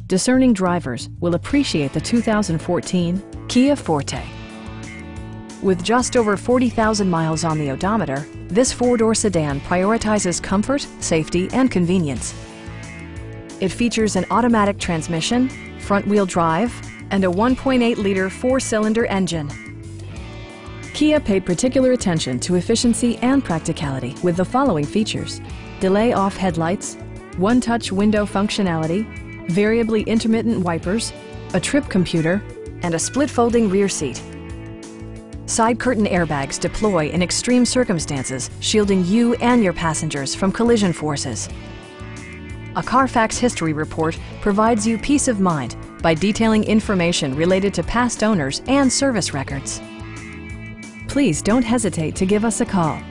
discerning drivers will appreciate the 2014 Kia Forte. With just over 40,000 miles on the odometer, this four-door sedan prioritizes comfort, safety, and convenience. It features an automatic transmission, front-wheel drive, and a 1.8-liter four-cylinder engine. Kia paid particular attention to efficiency and practicality with the following features: delay-off headlights, one-touch window functionality, variably intermittent wipers, a trip computer, and a split-folding rear seat. Side curtain airbags deploy in extreme circumstances, shielding you and your passengers from collision forces. A Carfax history report provides you peace of mind by detailing information related to past owners and service records. Please don't hesitate to give us a call.